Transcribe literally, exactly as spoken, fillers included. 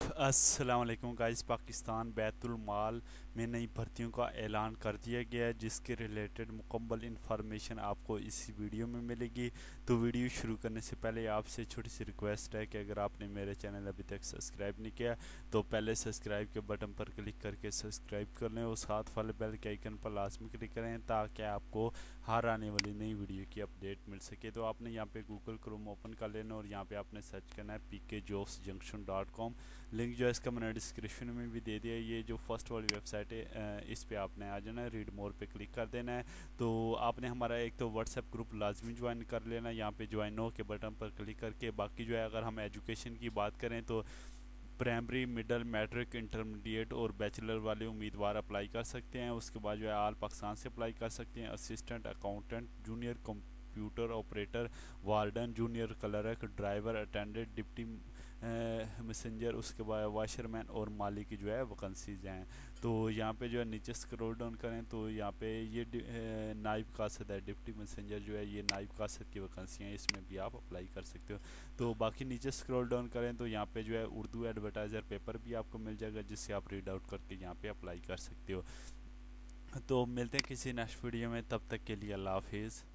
अस्सलाम वालेकुम गाइस। पाकिस्तान बैतुल माल में नई भर्तियों का ऐलान कर दिया गया है, जिसके रिलेटेड मुकम्मल इन्फॉर्मेशन आपको इसी वीडियो में मिलेगी। तो वीडियो शुरू करने से पहले आपसे छोटी सी रिक्वेस्ट है कि अगर आपने मेरे चैनल अभी तक सब्सक्राइब नहीं किया तो पहले सब्सक्राइब के बटन पर क्लिक करके सब्सक्राइब कर लें और साथ वाले बेल के आइकन पर लाजमी क्लिक करें ताकि आपको हर आने वाली नई वीडियो की अपडेट मिल सके। तो आपने यहाँ पे गूगल क्रोम ओपन कर लेना और यहाँ पे आपने सर्च करना है P K jobs junction dot com. Link जो है इसका मैंने डिस्क्रिप्शन में भी दे दिया है। ये जो फर्स्ट वाली वेबसाइट है, इस पे आपने आ जाना है, रीड मोर पे क्लिक कर देना है। तो आपने हमारा एक तो व्हाट्सएप ग्रुप लाजमी ज्वाइन कर लेना, यहाँ पे ज्वाइन नो के बटन पर क्लिक करके। बाकी जो है अगर हम एजुकेशन की बात करें तो प्राइमरी, मिडल, मैट्रिक, इंटरमीडिएट और बैचलर वाले उम्मीदवार अप्लाई कर सकते हैं। उसके बाद जो है आल पाकिस्तान से अप्लाई कर सकते हैं। Assistant accountant, junior computer operator, warden, junior clerk, driver, attendant, deputy messenger, उसके बाद वाशरमैन और माली की जो है वैकेंसीज हैं। तो यहाँ पे जो है नीचे स्क्रॉल डाउन करें तो यहाँ पे ये डि- अ, नायब कासद है, डिप्टी मैसेंजर जो है ये नायब कासद की वैकेंसी हैं, इसमें भी आप अप्लाई कर सकते हो। तो बाकी नीचे स्क्रॉल डाउन करें तो यहाँ पे जो है उर्दू एडवर्टाइज़र पेपर भी आपको मिल जाएगा, जिससे आप रीड आउट करके यहाँ पे अप्लाई कर सकते हो। तो मिलते हैं किसी नेक्स्ट वीडियो में, तब तक के लिए अल्लाह हाफिज़।